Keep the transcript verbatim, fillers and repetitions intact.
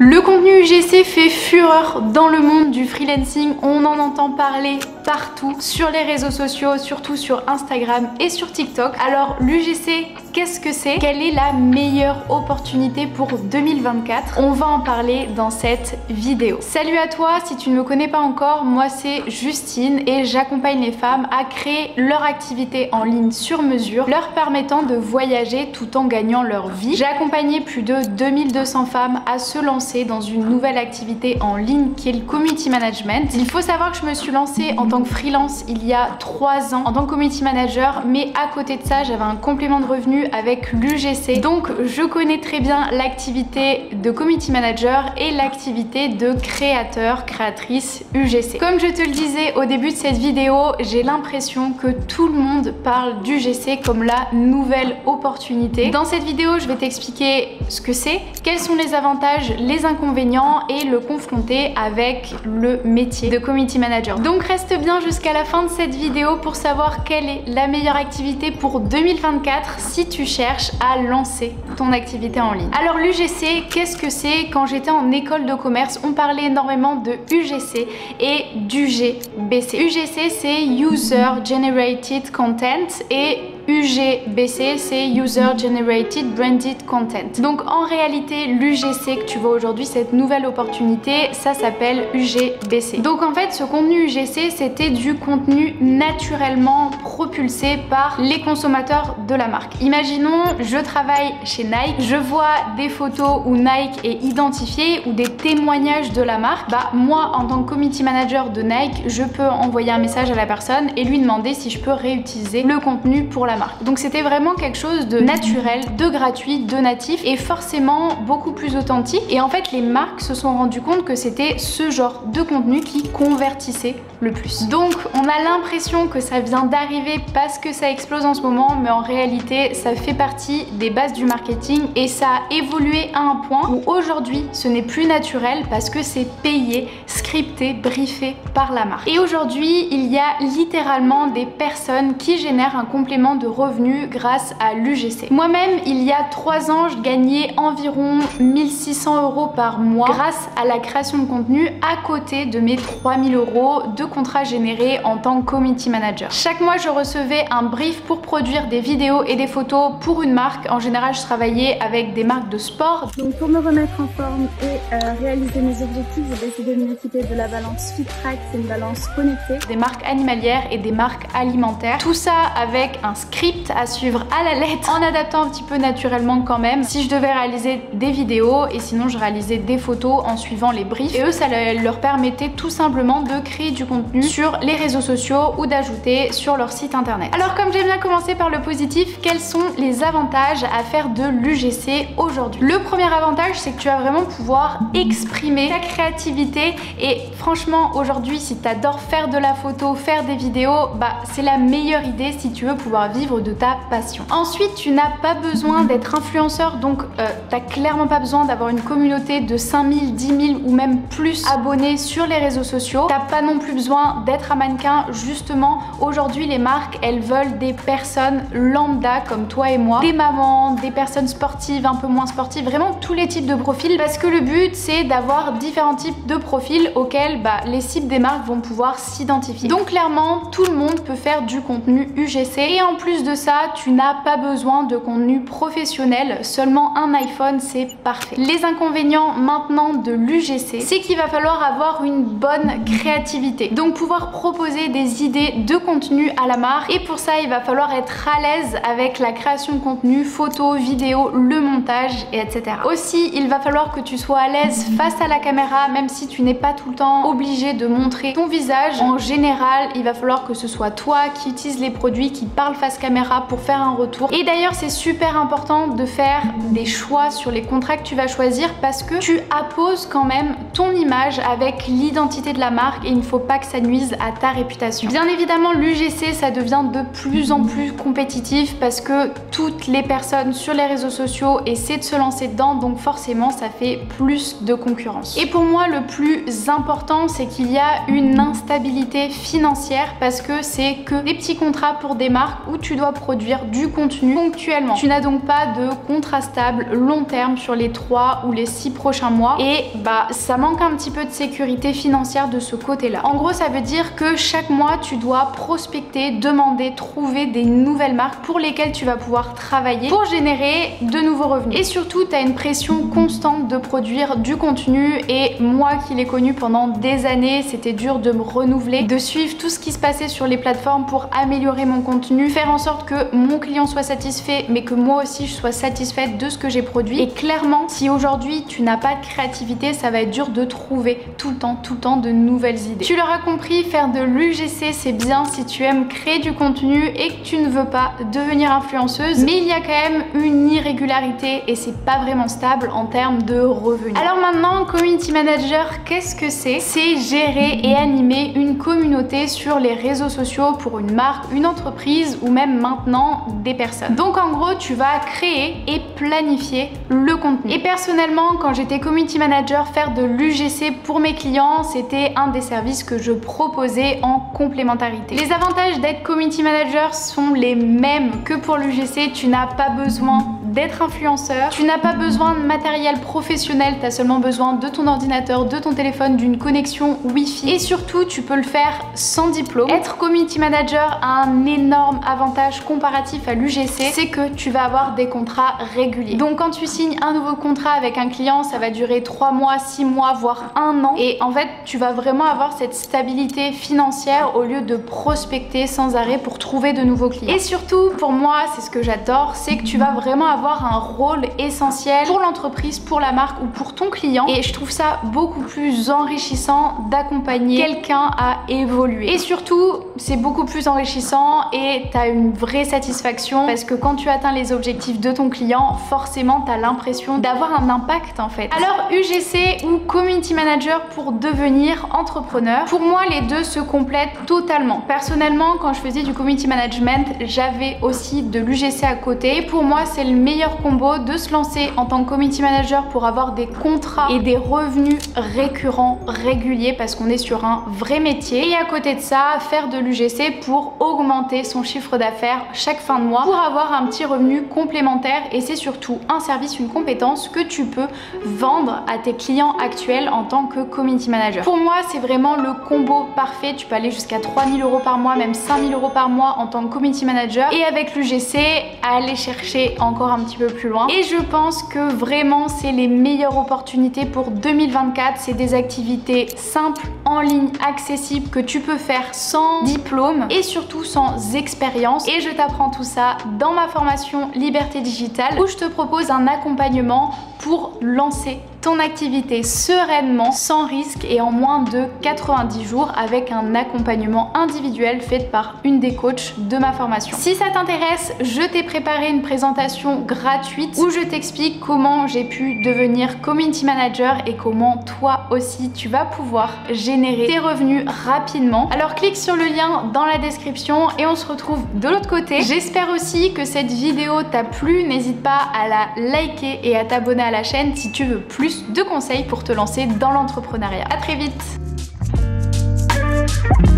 Le contenu U G C fait fureur dans le monde du freelancing, on en entend parler partout, sur les réseaux sociaux, surtout sur Instagram et sur TikTok. Alors l'U G C, qu'est-ce que c'est? Quelle est la meilleure opportunité pour deux mille vingt-quatre? On va en parler dans cette vidéo. Salut à toi, si tu ne me connais pas encore, moi c'est Justine et j'accompagne les femmes à créer leur activité en ligne sur mesure, leur permettant de voyager tout en gagnant leur vie. J'ai accompagné plus de deux mille deux cents femmes à se lancer dans une nouvelle activité en ligne qui est le community management. Il faut savoir que je me suis lancée en tant que freelance il y a trois ans en tant que community manager, mais à côté de ça j'avais un complément de revenu avec l'U G C. Donc je connais très bien l'activité de community manager et l'activité de créateur, créatrice U G C. Comme je te le disais au début de cette vidéo, j'ai l'impression que tout le monde parle d'U G C comme la nouvelle opportunité. Dans cette vidéo, je vais t'expliquer ce que c'est, quels sont les avantages, les inconvénients et le confronter avec le métier de community manager. Donc reste bien jusqu'à la fin de cette vidéo pour savoir quelle est la meilleure activité pour deux mille vingt-quatre si tu cherches à lancer ton activité en ligne. Alors l'U G C, qu'est-ce que c'est? Quand j'étais en école de commerce, on parlait énormément de U G C et d'U G B C. U G C c'est User Generated Content et U G B C c'est User Generated Branded Content. Donc en réalité l'U G C que tu vois aujourd'hui, cette nouvelle opportunité, ça s'appelle U G B C. Donc en fait ce contenu U G C c'était du contenu naturellement propulsé par les consommateurs de la marque. Imaginons je travaille chez Nike, je vois des photos où Nike est identifié ou des témoignages de la marque. Bah moi en tant que community manager de Nike, je peux envoyer un message à la personne et lui demander si je peux réutiliser le contenu pour la marque. Donc c'était vraiment quelque chose de naturel, de gratuit, de natif et forcément beaucoup plus authentique. Et en fait les marques se sont rendues compte que c'était ce genre de contenu qui convertissait le plus. Donc on a l'impression que ça vient d'arriver parce que ça explose en ce moment, mais en réalité ça fait partie des bases du marketing et ça a évolué à un point où aujourd'hui ce n'est plus naturel parce que c'est payé, scripté, briefé par la marque. Et aujourd'hui il y a littéralement des personnes qui génèrent un complément de revenus grâce à l'U G C. Moi-même il y a trois ans je gagnais environ mille six cents euros par mois grâce à la création de contenu à côté de mes trois mille euros de contrats générés en tant que community manager. Chaque mois je recevais un brief pour produire des vidéos et des photos pour une marque. En général je travaillais avec des marques de sport. Donc pour me remettre en forme et euh, réaliser mes objectifs, j'ai décidé de m'équiper de la balance FitTrack, c'est une balance connectée. Des marques animalières et des marques alimentaires. Tout ça avec un script à suivre à la lettre en adaptant un petit peu naturellement quand même si je devais réaliser des vidéos, et sinon je réalisais des photos en suivant les briefs, et eux ça leur permettait tout simplement de créer du contenu sur les réseaux sociaux ou d'ajouter sur leur site internet. Alors comme j'aime bien commencer par le positif, quels sont les avantages à faire de l'U G C aujourd'hui? Le premier avantage c'est que tu vas vraiment pouvoir exprimer ta créativité, et franchement aujourd'hui si tu adores faire de la photo, faire des vidéos, bah c'est la meilleure idée si tu veux pouvoir vivre de ta passion. Ensuite tu n'as pas besoin d'être influenceur, donc euh, t'as clairement pas besoin d'avoir une communauté de cinq mille, dix mille ou même plus abonnés sur les réseaux sociaux. T'as pas non plus besoin d'être un mannequin. Justement aujourd'hui les marques elles veulent des personnes lambda comme toi et moi, des mamans, des personnes sportives, un peu moins sportives, vraiment tous les types de profils, parce que le but c'est d'avoir différents types de profils auxquels bah, les cibles des marques vont pouvoir s'identifier. Donc clairement tout le monde peut faire du contenu U G C, et en plus de ça tu n'as pas besoin de contenu professionnel, seulement un iPhone c'est parfait. Les inconvénients maintenant de l'U G C, c'est qu'il va falloir avoir une bonne créativité, donc pouvoir proposer des idées de contenu à la marque, et pour ça il va falloir être à l'aise avec la création de contenu, photos, vidéos, le montage et etc. Aussi il va falloir que tu sois à l'aise face à la caméra, même si tu n'es pas tout le temps obligé de montrer ton visage. En général il va falloir que ce soit toi qui utilise les produits, qui parle face caméra pour faire un retour. Et d'ailleurs c'est super important de faire des choix sur les contrats que tu vas choisir, parce que tu apposes quand même ton image avec l'identité de la marque et il ne faut pas que ça nuise à ta réputation. Bien évidemment l'U G C ça devient de plus en plus compétitif parce que toutes les personnes sur les réseaux sociaux essaient de se lancer dedans, donc forcément ça fait plus de concurrence. Et pour moi le plus important c'est qu'il y a une instabilité financière, parce que c'est que des petits contrats pour des marques où tu dois produire du contenu ponctuellement. Tu n'as donc pas de contrat stable long terme sur les trois ou les six prochains mois et bah ça manque un petit peu de sécurité financière de ce côté-là. En gros, ça veut dire que chaque mois, tu dois prospecter, demander, trouver des nouvelles marques pour lesquelles tu vas pouvoir travailler pour générer de nouveaux revenus. Et surtout, tu as une pression constante de produire du contenu et moi qui l'ai connu pendant des années, c'était dur de me renouveler, de suivre tout ce qui se passait sur les plateformes pour améliorer mon contenu, faire en sorte que mon client soit satisfait mais que moi aussi je sois satisfaite de ce que j'ai produit. Et clairement, si aujourd'hui tu n'as pas de créativité, ça va être dur de trouver tout le temps, tout le temps de nouvelles idées. Tu l'auras compris, faire de l'U G C c'est bien si tu aimes créer du contenu et que tu ne veux pas devenir influenceuse, mais il y a quand même une irrégularité et c'est pas vraiment stable en termes de revenus. Alors maintenant, community manager, qu'est-ce que c'est? C'est gérer et animer une communauté sur les réseaux sociaux pour une marque, une entreprise ou même maintenant des personnes. Donc en gros, tu vas créer et planifier le contenu. Et personnellement, quand j'étais community manager, faire de l'U G C pour mes clients, c'était un des services que je proposais en complémentarité. Les avantages d'être community manager sont les mêmes que pour l'U G C. Tu n'as pas besoin d'être influenceur, tu n'as pas besoin de matériel professionnel, tu as seulement besoin de ton ordinateur, de ton téléphone, d'une connexion Wi-Fi et surtout tu peux le faire sans diplôme. Être community manager a un énorme avantage comparatif à l'U G C, c'est que tu vas avoir des contrats réguliers. Donc quand tu signes un nouveau contrat avec un client, ça va durer trois mois, six mois, voire un an et en fait tu vas vraiment avoir cette stabilité financière au lieu de prospecter sans arrêt pour trouver de nouveaux clients. Et surtout pour moi, c'est ce que j'adore, c'est que tu vas vraiment avoir un rôle essentiel pour l'entreprise, pour la marque ou pour ton client et je trouve ça beaucoup plus enrichissant d'accompagner quelqu'un à évoluer. Et surtout, c'est beaucoup plus enrichissant et tu as une vraie satisfaction parce que quand tu atteins les objectifs de ton client, forcément tu as l'impression d'avoir un impact en fait. Alors U G C ou community manager pour devenir entrepreneur, pour moi les deux se complètent totalement. Personnellement, quand je faisais du community management, j'avais aussi de l'U G C à côté. Pour moi, c'est le meilleur combo de se lancer en tant que community manager pour avoir des contrats et des revenus récurrents, réguliers parce qu'on est sur un vrai métier et à côté de ça, faire de l'U G C pour augmenter son chiffre d'affaires chaque fin de mois pour avoir un petit revenu complémentaire et c'est surtout un service, une compétence que tu peux vendre à tes clients actuels en tant que community manager. Pour moi, c'est vraiment le combo parfait. Tu peux aller jusqu'à trois mille euros par mois, même cinq mille euros par mois en tant que community manager et avec l'U G C, aller chercher encore un petit peu plus loin. Et je pense que vraiment c'est les meilleures opportunités pour deux mille vingt-quatre. C'est des activités simples, en ligne, accessibles que tu peux faire sans diplôme et surtout sans expérience. Et je t'apprends tout ça dans ma formation Liberté Digitale où je te propose un accompagnement pour lancer ton activité sereinement, sans risque et en moins de quatre-vingt-dix jours avec un accompagnement individuel fait par une des coachs de ma formation. Si ça t'intéresse, je t'ai préparé une présentation gratuite où je t'explique comment j'ai pu devenir community manager et comment toi aussi tu vas pouvoir générer tes revenus rapidement. Alors clique sur le lien dans la description et on se retrouve de l'autre côté. J'espère aussi que cette vidéo t'a plu. N'hésite pas à la liker et à t'abonner à la chaîne si tu veux plus de conseils pour te lancer dans l'entrepreneuriat. À très vite.